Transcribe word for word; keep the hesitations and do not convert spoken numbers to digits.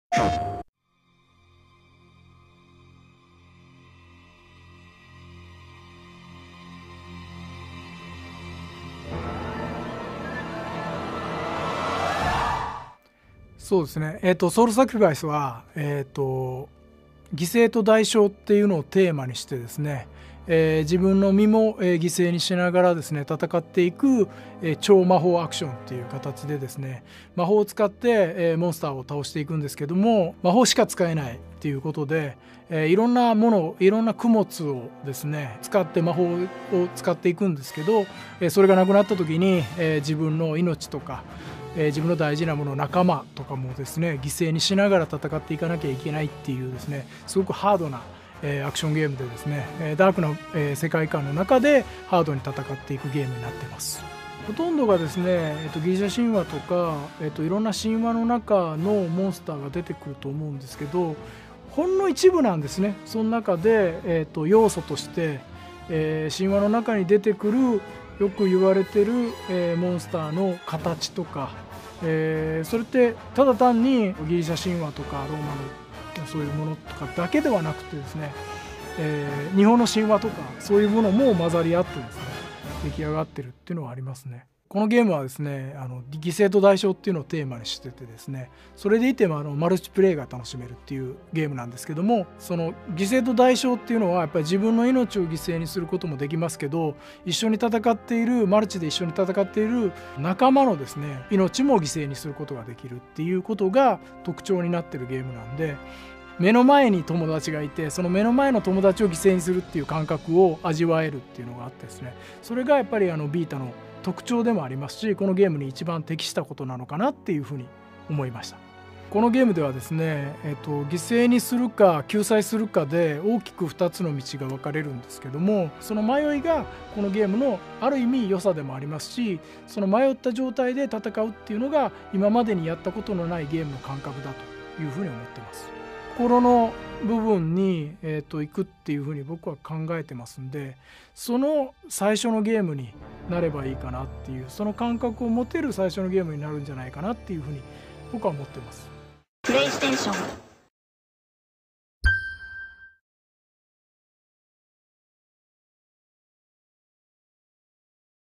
そうですね、えーと、ソウルサクリファイスは、えーと、犠牲と代償っていうのをテーマにしてですね、えー、自分の身も、えー、犠牲にしながらですね戦っていく、えー、超魔法アクションっていう形でですね魔法を使って、えー、モンスターを倒していくんですけども、魔法しか使えないっていうことで、えー、いろんなものいろんな供物をですね使って魔法を使っていくんですけど、えー、それがなくなった時に、えー、自分の命とかえー、自分の大事なもの仲間とかもですね犠牲にしながら戦っていかなきゃいけないっていうですねすごくハードな、えー、アクションゲームでですね、えー、ダークな、えー、世界観の中でハードに戦っていくゲームになっています。ほとんどがですね、えー、とギリシャ神話とか、えー、といろんな神話の中のモンスターが出てくると思うんですけど、ほんの一部なんですね。その中で、えー、と要素として、えー、神話の中に出てくるよく言われてる、えー、モンスターの形とか、えー、それってただ単にギリシャ神話とかローマのそういうものとかだけではなくてですね、えー、日本の神話とかそういうものも混ざり合ってですね出来上がってるっていうのはありますね。このゲームはですねあの犠牲と代償っていうのをテーマにしててですね、それでいてもあのマルチプレイが楽しめるっていうゲームなんですけども、その犠牲と代償っていうのはやっぱり自分の命を犠牲にすることもできますけど、一緒に戦っているマルチで一緒に戦っている仲間のですね命も犠牲にすることができるっていうことが特徴になってるゲームなんで、目の前に友達がいてその目の前の友達を犠牲にするっていう感覚を味わえるっていうのがあってですね、それがやっぱりあのビータの特徴でもありますし、このゲームに一番適したことなのかなっていうふうに思いました。このゲームではですね、えっと、犠牲にするか救済するかで大きくふたつの道が分かれるんですけども、その迷いがこのゲームのある意味良さでもありますし、その迷った状態で戦うっていうのが今までにやったことのないゲームの感覚だというふうに思ってます。心の部分に、えー、と行くっていうふうに僕は考えてますんで、その最初のゲームになればいいかなっていう、その感覚を持てる最初のゲームになるんじゃないかなっていうふうに僕は思ってます。 プレイステーション